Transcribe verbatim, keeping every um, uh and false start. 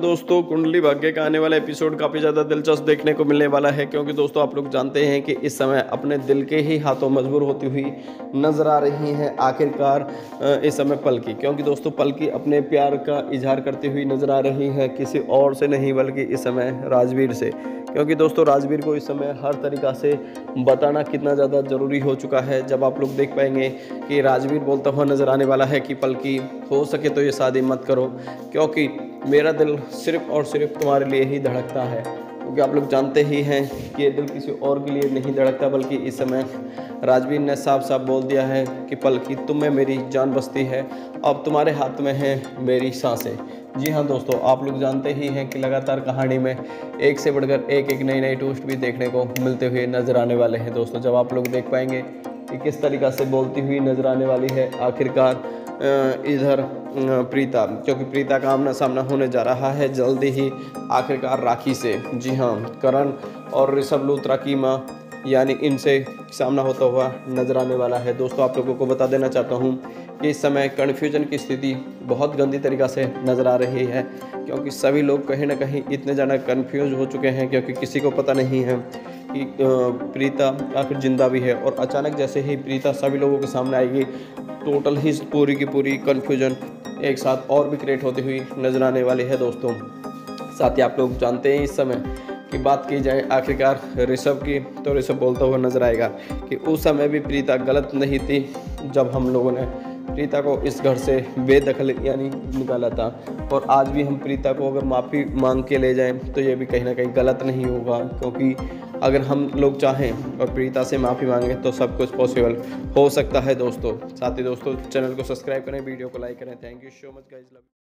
दोस्तों, कुंडली भाग्य का आने वाला एपिसोड काफ़ी ज़्यादा दिलचस्प देखने को मिलने वाला है, क्योंकि दोस्तों आप लोग जानते हैं कि इस समय अपने दिल के ही हाथों मजबूर होती हुई नज़र आ रही हैं आखिरकार इस समय पलकी। क्योंकि दोस्तों पलकी अपने प्यार का इजहार करती हुई नज़र आ रही है किसी और से नहीं बल्कि इस समय राजवीर से। क्योंकि दोस्तों राजवीर को इस समय हर तरीक़ा से बताना कितना ज़्यादा ज़रूरी हो चुका है। जब आप लोग देख पाएंगे कि राजवीर बोलता हुआ नज़र आने वाला है कि पलकी हो सके तो ये शादी मत करो, क्योंकि मेरा दिल सिर्फ़ और सिर्फ तुम्हारे लिए ही धड़कता है। क्योंकि आप लोग जानते ही हैं कि ये दिल किसी और के लिए नहीं धड़कता, बल्कि इस समय राजवीर ने साफ साफ बोल दिया है कि पलकी तुम में मेरी जान बसती है, अब तुम्हारे हाथ में हैं मेरी सांसें। जी हाँ दोस्तों, आप लोग जानते ही हैं कि लगातार कहानी में एक से बढ़कर एक एक नई नई ट्विस्ट भी देखने को मिलते हुए नज़र आने वाले हैं। दोस्तों जब आप लोग देख पाएंगे कि किस तरीक़ा से बोलती हुई नज़र आने वाली है आखिरकार इधर प्रीता, क्योंकि प्रीता का आमना सामना होने जा रहा है जल्दी ही आखिरकार राखी से। जी हाँ, करण और ऋषभ लूथरा की माँ यानी इनसे सामना होता हुआ नज़र आने वाला है। दोस्तों आप लोगों को बता देना चाहता हूँ कि इस समय कन्फ्यूजन की स्थिति बहुत गंदी तरीक़ा से नज़र आ रही है, क्योंकि सभी लोग कहीं ना कहीं इतने ज़्यादा कन्फ्यूज हो चुके हैं, क्योंकि किसी को पता नहीं है कि प्रीता आखिर जिंदा भी है। और अचानक जैसे ही प्रीता सभी लोगों के सामने आएगी, टोटल ही पूरी की पूरी कन्फ्यूजन एक साथ और भी क्रिएट होती हुई नज़र आने वाली है। दोस्तों साथ ही आप लोग जानते हैं इस समय की बात की जाए आखिरकार ऋषभ की, तो ऋषभ बोलता हुआ नज़र आएगा कि उस समय भी प्रीता गलत नहीं थी जब हम लोगों ने प्रीता को इस घर से बेदखल यानी निकाला था, और आज भी हम प्रीता को अगर माफ़ी मांग के ले जाएं तो ये भी कहीं ना कहीं गलत नहीं होगा। क्योंकि अगर हम लोग चाहें और प्रीता से माफ़ी मांगें तो सब कुछ पॉसिबल हो सकता है। दोस्तों साथ ही दोस्तों चैनल को सब्सक्राइब करें, वीडियो को लाइक करें। Thank you so much guys.